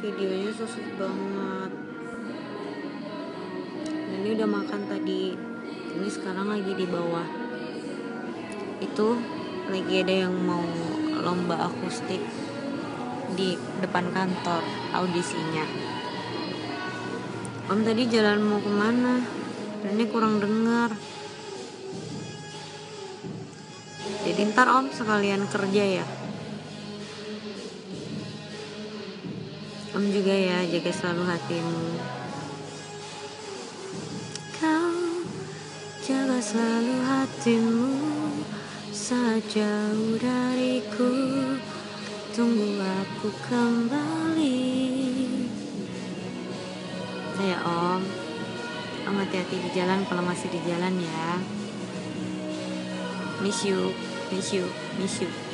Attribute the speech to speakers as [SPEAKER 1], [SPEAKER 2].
[SPEAKER 1] videonya susut banget. Dan ini udah makan tadi. Ini sekarang lagi di bawah. Itu lagi ada yang mau lomba akustik di depan kantor audisinya. Om tadi jalan mau kemana? Dan ini kurang dengar. Jadi ntar om sekalian kerja ya. Om juga ya, jaga selalu hatimu. Kau jaga selalu hatimu saat jauh dariku. Tunggu aku kembali. Ya om hati-hati di jalan kalau masih di jalan ya. Miss you.